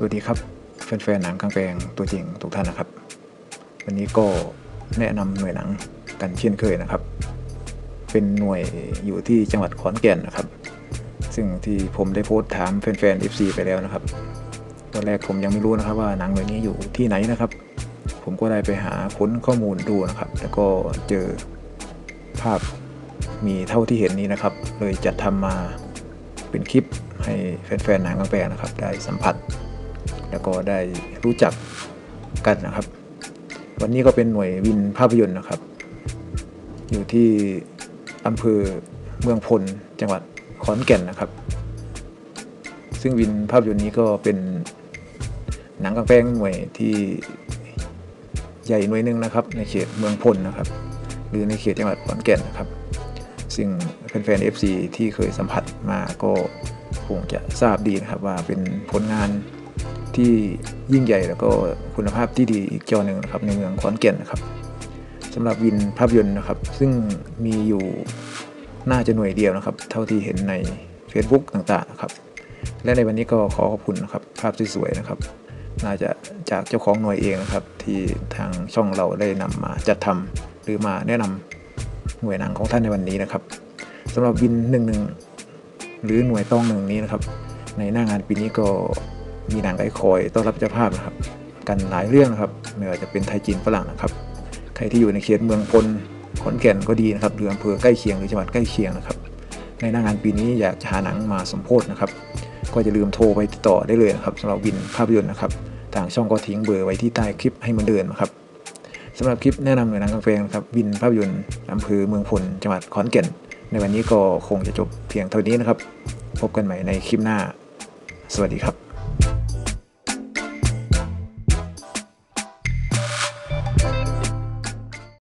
วัสดีครับแฟนๆหนังกลางแปลงตัวจริงทุกท่านนะครับวันนี้ก็แนะนำหน่วยหนังกันเช่นเคยนะครับเป็นหน่วยอยู่ที่จังหวัดขอนแก่นนะครับซึ่งที่ผมได้โพสต์ถามแฟนๆ FC ไปแล้วนะครับตอนแรกผมยังไม่รู้นะครับว่าหนังหน่วยนี้อยู่ที่ไหนนะครับผมก็ได้ไปหาค้นข้อมูลดูนะครับแล้วก็เจอภาพมีเท่าที่เห็นนี้นะครับเลยจัดทำมาเป็นคลิปให้แฟนๆหนังกลางแปลงนะครับได้สัมผัสแล้วก็ได้รู้จักกันนะครับวันนี้ก็เป็นหน่วยวินภาพยนตร์นะครับอยู่ที่อำเภอเมืองพลจังหวัดขอนแก่นนะครับซึ่งวินภาพยนตร์นี้ก็เป็นหนังกลางแปลงหน่วยที่ใหญ่หน่วยหนึ่งนะครับในเขตเมืองพลนะครับหรือในเขตจังหวัดขอนแก่นนะครับซึ่งแฟนๆ FC ที่เคยสัมผัสมาก็คงจะทราบดีนะครับว่าเป็นผลงานที่ยิ่งใหญ่แล้วก็คุณภาพที่ดีอีกจอหนึ่งนะครับในเมืองขอนแก่นนะครับสำหรับวินภาพยนตร์นะครับซึ่งมีอยู่น่าจะหน่วยเดียวนะครับเท่าที่เห็นใน Facebook ต่างๆนะครับและในวันนี้ก็ขอขอบคุณนะครับภาพสวยๆนะครับน่าจะจากเจ้าของหน่วยเองนะครับที่ทางช่องเราได้นำมาจัดทำหรือมาแนะนำหน่วยหนังของท่านในวันนี้นะครับสำหรับวิน11หรือหน่วยต้อง1นี้นะครับในหน้างานปีนี้ก็มีหนังไอคอยต้อนรับเจ้าภาพนะครับกันหลายเรื่องนะครับไม่ว่าจะเป็นไทยจีนฝรั่งนะครับใครที่อยู่ในเขตเมืองพลขอนแก่นก็ดีนะครับหรืออำเภอใกล้เคียงหรือจังหวัดใกล้เคียงนะครับในหน้างานปีนี้อยากจะหาหนังมาสมโภชนะครับก็อย่าลืมโทรไปติดต่อได้เลยนะครับสำหรับวินภาพยนตร์นะครับทางช่องก็ทิ้งเบอร์ไว้ที่ใต้คลิปให้เหมือนเดิมนะครับสำหรับคลิปแนะนำหน่วยหนังกลางแปลงครับวินภาพยนตร์อำเภอเมืองพลจังหวัดขอนแก่นในวันนี้ก็คงจะจบเพียงเท่านี้นะครับพบกันใหม่ในคลิปหน้าสวัสดีครับ